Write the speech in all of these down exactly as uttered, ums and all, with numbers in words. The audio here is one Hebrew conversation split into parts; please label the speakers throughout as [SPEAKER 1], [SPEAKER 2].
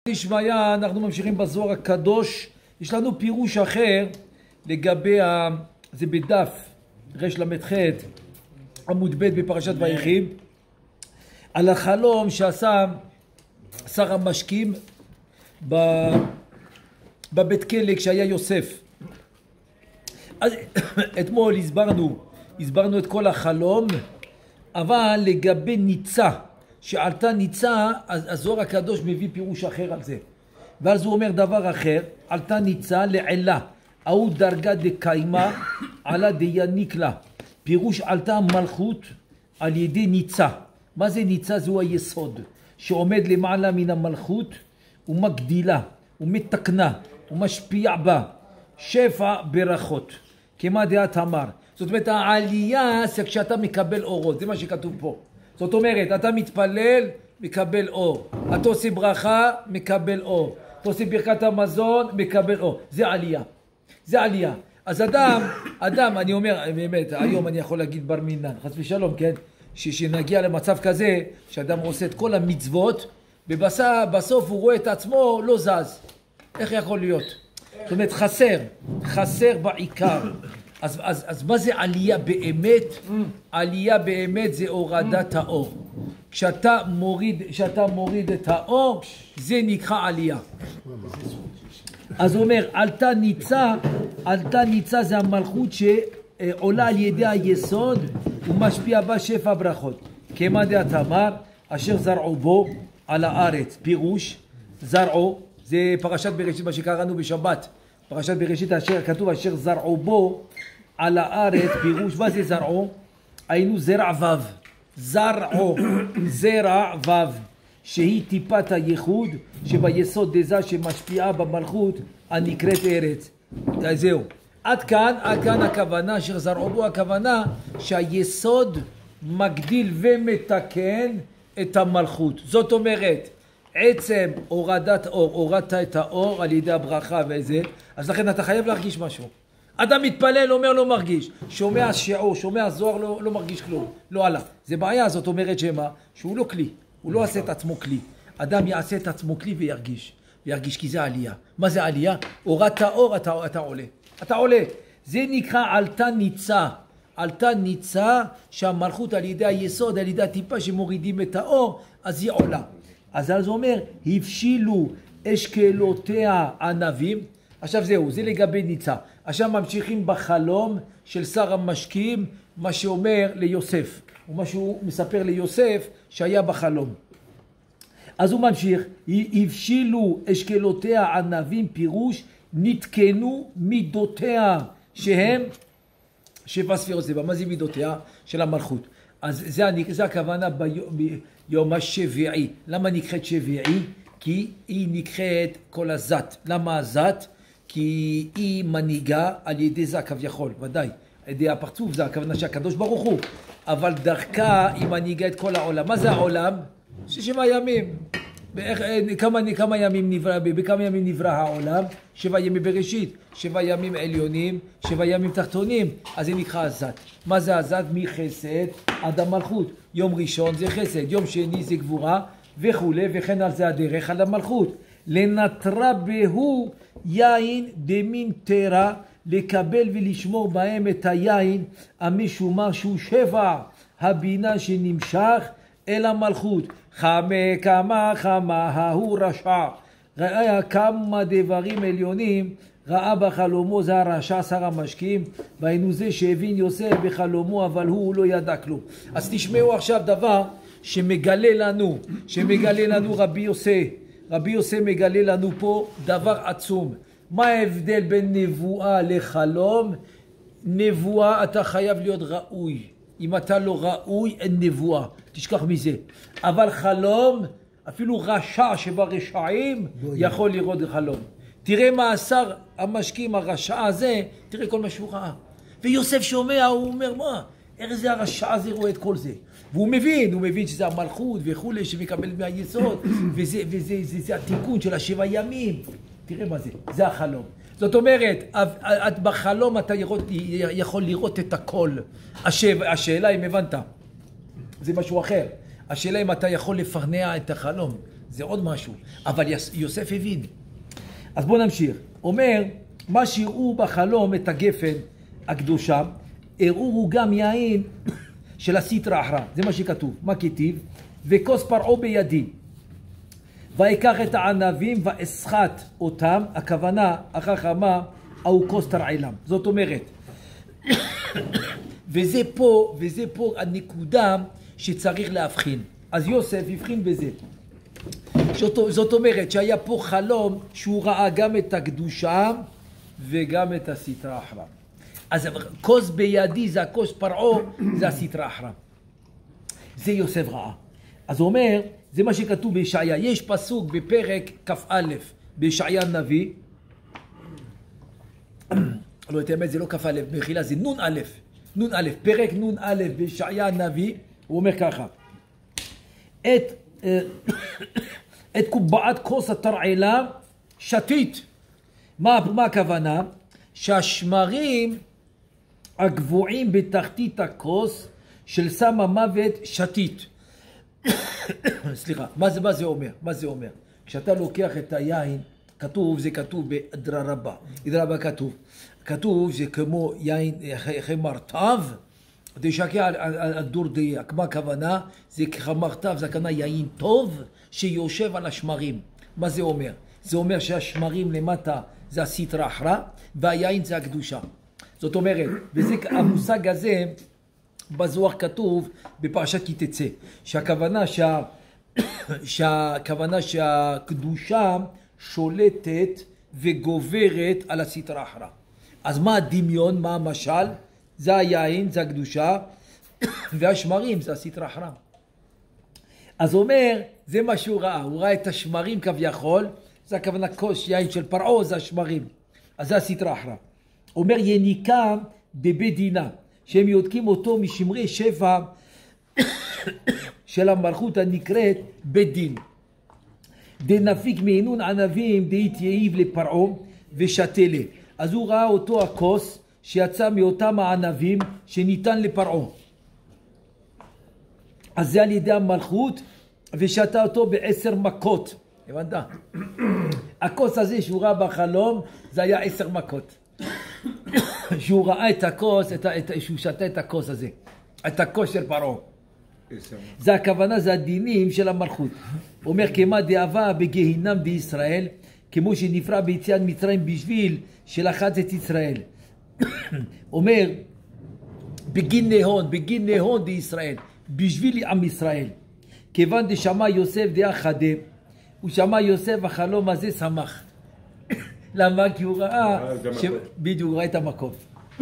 [SPEAKER 1] ישמעיה, אנחנו ממשיכים בזוהר הקדוש. יש לנו פירוש אחר לגבי ה... זה בדף רל"ח עמוד ב' בפרשת ויחי, על החלום שעשה שר המשקים ב... בבית כלא כשהיה יוסף. אז אתמול הסברנו, הסברנו את כל החלום, אבל לגבי ניצה, שעלתה ניצה, אז הזוהר הקדוש מביא פירוש אחר על זה. ואז הוא אומר דבר אחר, עלתה ניצה לעלה, ההוא דרגה דקיימה, עלה דיניק לה. פירוש עלתה המלכות על ידי ניצה. מה זה ניצה? זהו היסוד, שעומד למעלה מן המלכות, ומגדילה, ומתקנה, ומשפיע בה. שפע ברכות. כמה דעת אמר. זאת אומרת, העלייה זה כשאתה מקבל אורות, זה מה שכתוב פה. זאת אומרת, אתה מתפלל, מקבל אור. אתה עושה ברכה, מקבל אור. אתה עושה ברכת המזון, מקבל אור. זה עלייה. זה עלייה. אז אדם, אדם, אני אומר, באמת, היום אני יכול להגיד בר מינן, חס ושלום, כן? שנגיע למצב כזה, שאדם עושה את כל המצוות, ובסוף הוא רואה את עצמו, לא זז. איך יכול להיות? זאת אומרת, חסר. חסר בעיקר. אז, אז, אז מה זה עלייה באמת? עלייה באמת זה הורדת האור. כשאתה מוריד, כשאתה מוריד את האור, זה נקרא עלייה. אז הוא אומר, עלתה ניצה, עלתה ניצה זה המלכות שעולה על ידי היסוד ומשפיע בה שפע ברכות. כמה דעת אמר, אשר זרעו בו על הארץ. פירוש, זרעו, זה פרשת בראשית, מה שקראנו בשבת. פרשת בראשית אשר כתוב אשר זרעו בו על הארץ, פירוש מה זה זרעו? היינו זרע וו, זרעו, זרע וו, שהיא טיפת הייחוד שביסוד דזה שמשפיעה במלכות הנקראת ארץ. זהו. עד כאן, עד כאן הכוונה אשר זרעו בו, הכוונה שהיסוד מגדיל ומתקן את המלכות. זאת אומרת, עצם הורדת אור, הורדת את האור על ידי הברכה וזה, אז לכן אתה חייב להרגיש משהו. אדם מתפלל, אומר לא מרגיש, שומע שיעור, שומע זוהר, לא, לא מרגיש כלום, לא עלה. זה בעיה, זאת אומרת שמה? שהוא לא כלי, הוא לא עושה את עצמו כלי. אדם יעשה את עצמו כלי וירגיש, וירגיש כי זה עלייה. מה זה עלייה? הורדת האור, אתה, אתה עולה. אתה עולה. זה נקרא עלתה ניצה. עלתה ניצה שהמלכות על ידי היסוד, על ידי הטיפה שמורידים את האור, אז היא עולה. אז אז הוא אומר, הבשילו אשכלותיה ענבים. עכשיו זהו, זה לגבי ניצה. עכשיו ממשיכים בחלום של שר המשקים, מה שאומר ליוסף, ומה שהוא מספר ליוסף שהיה בחלום. אז הוא ממשיך, הבשילו אשכלותיה ענבים, פירוש, נתקנו מידותיה, שהם שבע ספירות סבע. מה זה מידותיה? של המלכות. אז זה, זה הכוונה ביום, ביום השביעי. למה נקראת שביעי? כי היא נקראת כל הזת. למה הזת? כי היא מנהיגה על ידי זה כביכול, ודאי. על ידי הפרצוף זה הכוונה שהקדוש ברוך הוא. אבל דרכה היא מנהיגה את כל העולם. מה זה העולם? ששבע ימים. באיך, כמה, כמה ימים נברא, בכמה ימים נברא העולם? שבע ימים בראשית, שבע ימים עליונים, שבע ימים תחתונים. אז זה נקרא הזת. מה זה הזת? מחסד עד המלכות. יום ראשון זה חסד, יום שני זה גבורה וכו', וכן על זה הדרך על המלכות. לנטרה בהו יין דמין תרה, לקבל ולשמור בהם את היין המשומר שהוא שבע הבינה שנמשך אל המלכות. חמה כמה חמה ההוא רשע, ראה כמה דברים עליונים ראה בחלומו. זה הרשע שר המשקים, והיינו זה שהבין יוסף בחלומו, אבל הוא לא ידע כלום. אז תשמעו עכשיו דבר שמגלה לנו, שמגלה לנו רבי יוסף. רבי יוסף מגלה לנו פה דבר עצום. מה ההבדל בין נבואה לחלום? נבואה אתה חייב להיות ראוי. אם אתה לא ראוי, אין נבואה. תשכח מזה. אבל חלום, אפילו רשע שברשעים יכול לראות חלום. תראה מה השר המשקים, הרשע הזה, תראה כל מה שהוא ראה. ויוסף שומע, הוא אומר, מה? איך זה הרשע הזה רואה את כל זה? והוא מבין, הוא מבין שזה המלכות וכו' שמקבל מהיסוד, וזה, וזה, זה, זה התיקון של השבע ימים. תראה מה זה, זה החלום. זאת אומרת, את בחלום אתה יכול לראות את הכל. השאלה אם הבנת, זה משהו אחר. השאלה אם אתה יכול לפרנע את החלום. זה עוד משהו. אבל יוסף הבין. אז בואו נמשיך. אומר, מה שהראו בחלום את הגפן הקדושה, הראו גם יין של הסטרא אחרא. זה מה שכתוב. מה כתיב? וכוס פרעה בידי. ויקח את הענבים ואסחט אותם, הכוונה החכמה, או כוס תרעילם. זאת אומרת, וזה פה, וזה פה הנקודה שצריך להבחין. אז יוסף הבחין בזה. זאת, זאת אומרת שהיה פה חלום שהוא ראה גם את הקדושה וגם את הסטרא אחרא. אז כוס בידי זה הכוס פרעה, זה הסטרא אחרא. זה יוסף ראה. אז הוא אומר, זה מה שכתוב בישעיה. יש פסוק בפרק כ"א בישעיה הנביא. לא, את האמת, זה לא כ"א, מחילה, זה נון א', נון א', פרק נון א' בישעיה הנביא, הוא אומר ככה, את, את קובעת כוס התרעילה שתית. מה, מה הכוונה? שהשמרים הגבוהים בתחתית הכוס של סם המוות שתית. סליחה, מה זה, מה זה אומר? מה זה אומר? כשאתה לוקח את היין, כתוב, זה כתוב באדרא רבה. אדרא רבה כתוב. כתוב זה כמו יין חמרתיו, דשקע על הדור דייק. מה הכוונה? זה חמרתיו, זה הכוונה יין טוב שיושב על השמרים. מה זה אומר? זה אומר שהשמרים למטה זה הסטרא אחרא, והיין זה הקדושה. זאת אומרת, וזה המושג הזה, בזוהר כתוב בפרשת כי תצא, שהכוונה שה, שהכוונה שהקדושה שולטת וגוברת על הסטרא אחרא. אז מה הדמיון, מה המשל? זה היין, זה הקדושה, והשמרים זה הסטרא אחרא. אז הוא אומר, זה מה שהוא ראה, הוא ראה את השמרים כביכול, זה הכוונה כוס יין של פרעה, זה השמרים, אז זה הסטרא אחרא. הוא אומר יניקה בבית דינה, שהם יודקים אותו משמרי שבע של המלכות הנקראת בית דין. דנפיק מעינון ענבים דהתייעיב לפרעה ושתלה. אז הוא ראה אותו הכוס שיצא מאותם הענבים שניתן לפרעה. אז זה על ידי המלכות ושתה אותו בעשר מכות. הבנת? הכוס הזה שהוא ראה בחלום זה היה עשר מכות. שהוא ראה את הכוס, את, את, שהוא שתה את הכוס הזה, את הכוס של פרעה. זה הכוונה, זה הדינים של המלכות. אומר כמה דאבה בגהינם בישראל, כמו שנפרע ביציאת מצרים בשביל שלחץ את ישראל. אומר בגין נהון, בגין נהון בישראל, בשביל עם ישראל. כיוון דשמע יוסף דאחדה, הוא שמע יוסף החלום הזה שמח. למה? כי הוא ראה, בדיוק הוא ראה את המכות.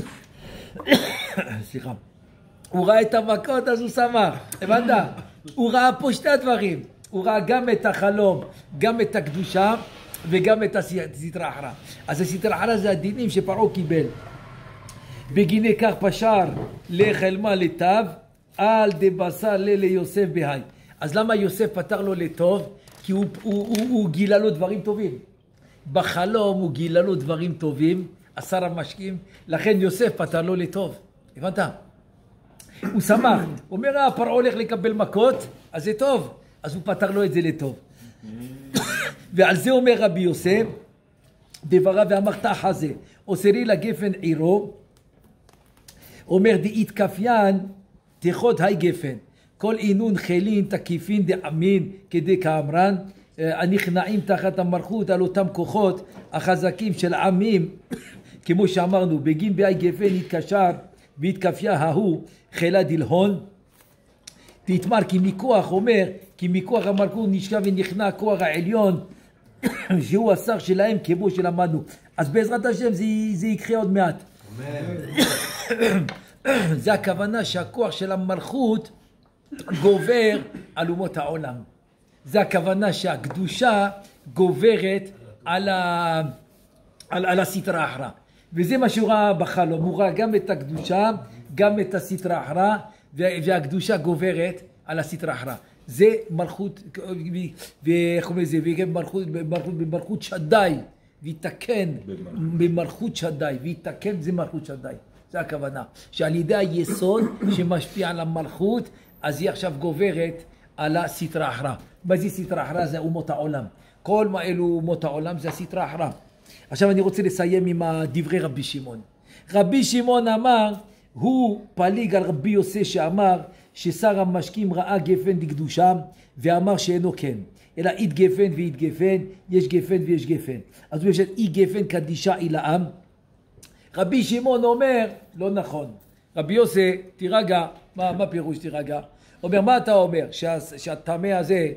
[SPEAKER 1] סליחה. הוא ראה את המכות אז הוא שמח. הבנת? הוא ראה פה שתי הדברים. הוא ראה גם את החלום, גם את הקדושה וגם את הסטרא אחרא. אז הסטרא אחרא זה הדינים שפרעה קיבל. בגיני כך פשר לחלמה לטב, על דבשר ליוסף בהי. אז למה יוסף פתר לו לטוב? כי הוא, הוא, הוא, הוא גילה לו דברים טובים. בחלום הוא גילה לו דברים טובים, עשר המשקים, לכן יוסף פתר לו לטוב. הבנת? הוא שמח. הוא אומר, אה, פרעה הולך לקבל מכות, אז זה טוב. אז הוא פתר לו את זה לטוב. ועל זה אומר רבי יוסף, דברה ואמרת חזה, אוסרי לגפן עירו, אומר דאית כפיין, תחוד היי גפן. כל עינון חילין תקיפין דאמין כדי כאמרן, הנכנעים תחת המלכות על אותם כוחות החזקים של עמים, כמו שאמרנו, בגין בהי גפן התקשר והתקפיה ההוא חילה דלהון, תתמר כי מכוח, אומר, כי מכוח המלכות נשכב ונכנע הכוח העליון, שהוא השר שלהם כמו שלמדנו. אז בעזרת השם זה, זה יקרה עוד מעט. זה הכוונה שהכוח של המלכות גובר על אומות העולם. זה הכוונה שהקדושה גוברת על, ה... על, על הסטרא אחרא. וזה מה שהוא ראה בחלום. הוא ראה גם את הקדושה, גם את הסטרא אחרא, והקדושה גוברת על הסטרא אחרא. זה מלכות, ואיך אומר זה, ומלכות, במלכות שדי, ויתקן במלכות שדי, ויתקן זה מלכות שדי. זה הכוונה. שעל ידי היסוד שמשפיע על המלכות, אז היא עכשיו גוברת על הסטרא אחרא. מה זה סטרא אחרא? זה אומות העולם. כל מה אלו אומות העולם זה הסטרא אחרא. עכשיו אני רוצה לסיים עם דברי רבי שמעון. רבי שמעון אמר, הוא פליג על רבי יוסי שאמר ששר המשקים ראה גפן דקדושה ואמר שאינו כן. אלא אית גפן ואית גפן, יש גפן ויש גפן. אז הוא יש את אי גפן קדישה אילעם. רבי שמעון אומר, לא נכון. רבי יוסי, תירגע, מה, מה פירוש תירגע? אומר, מה אתה אומר? שה, שהטמא הזה,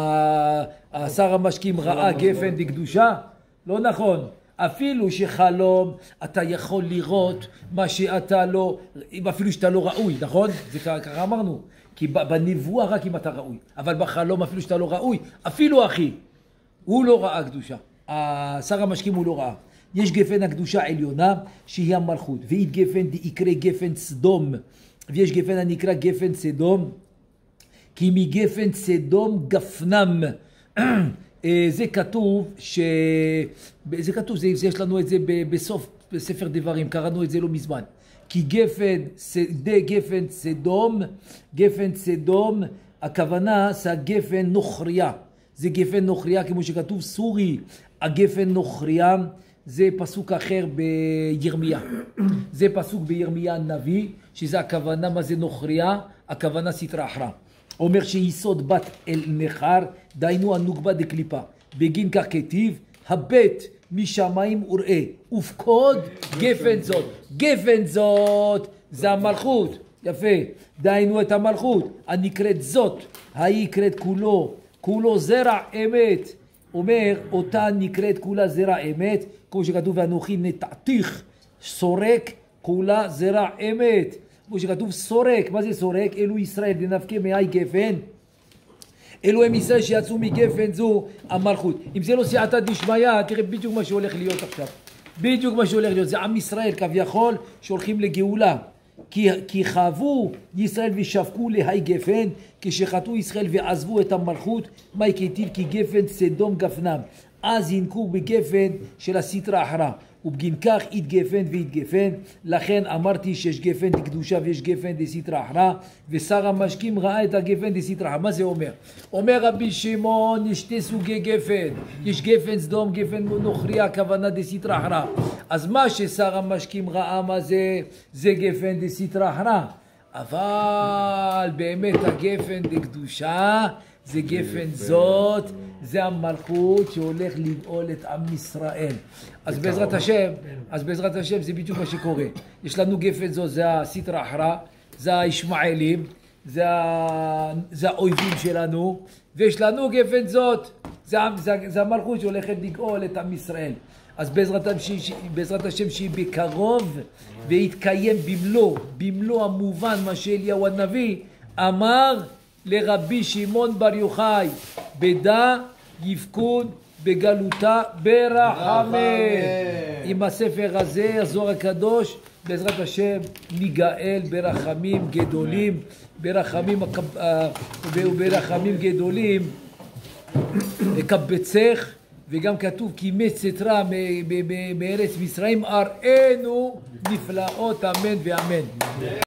[SPEAKER 1] שר המשקים ראה גפן דקדושה? לא נכון. אפילו שחלום אתה יכול לראות מה שאתה לא, אפילו שאתה לא ראוי, נכון? זה ככה אמרנו. כי בנבואה רק אם אתה ראוי, אבל בחלום אפילו שאתה לא ראוי, אפילו אחי, הוא לא ראה קדושה. שר המשקים הוא לא ראה. יש גפן הקדושה העליונה שהיא המלכות, ואית גפן דיקרא גפן סדום, ויש גפן הנקרא גפן סדום, כי מגפן סדום גפנם. זה כתוב, ש... זה כתוב, זה, זה יש לנו את זה בסוף בספר דברים, קראנו את זה לא מזמן. כי גפן, שדה גפן סדום, גפן סדום, הכוונה זה גפן נוכריה. זה גפן נוכריה כמו שכתוב סורי, הגפן נוכריה, זה פסוק אחר בירמיה. זה פסוק בירמיה הנביא, שזה הכוונה מה זה נוכריה, הכוונה סטרא אחרא. אומר שיסוד בת אל נחר, דיינו הנוגבה דקליפה. בגין כך כתיב, הבית משמיים וראה, ופקוד גפן זאת. גפן זאת זה המלכות. יפה. דיינו את המלכות. הנקראת זאת, היא נקראת כולו. כולו זרע אמת. אומר, אותה נקראת כולה זרע אמת. כמו שכתוב, ואנוכי נטעתיך סורק, כולה זרע אמת. כמו שכתוב סורק. מה זה סורק? אלו ישראל דנפקה מאי גפן. אלו הם ישראל שיצאו מגפן זו המלכות. אם זה לא סייעתא דשמיא, תראה בדיוק מה שהולך להיות עכשיו. בדיוק מה שהולך להיות. זה עם ישראל כביכול שהולכים לגאולה. כי, כי חוו ישראל ושפקו להי גפן, כשחטאו ישראל ועזבו את המלכות, מה יקטיב? כי גפן סדום גפנם. אז ינקו בגפן של הסטרא אחרא. ובגין כך אית גפן ואית גפן. לכן אמרתי שיש גפן דקדושה ויש גפן דסטרא אחרא, ושר המשקים ראה את הגפן דסטרא אחרא. מה זה אומר? אומר רבי שמעון, יש שתי סוגי גפן. יש גפן סדום, גפן נוכריה, הכוונה דסטרא אחרא. אז מה ששר המשקים ראה מה זה? זה גפן דסטרא אחרא. אבל באמת הגפן דקדושה זה גפן זאת, זה המלכות שהולך לגאול את עם ישראל. אז בעזרת השם, אז בעזרת השם זה בדיוק מה שקורה. יש לנו גפן זאת, זה הסטרא אחרא, זה הישמעאלים, זה, זה האויבים שלנו, ויש לנו גפן זאת, זה, זה, זה המלכות שהולכת לגאול את עם ישראל. אז בעזרת, בעזרת השם שהיא בקרוב והתקיים במלוא, במלוא המובן מה שאליהו הנביא אמר לרבי שמעון בר יוחאי, בדה יפקוד בגלותה ברחמים. עם הספר הזה, הזוהר הקדוש, בעזרת השם ניגאל ברחמים גדולים, ברחמים וברחמים גדולים קבצך. וגם כתוב כי מצאתך מארץ מצרים אראנו נפלאות, אמן ואמן.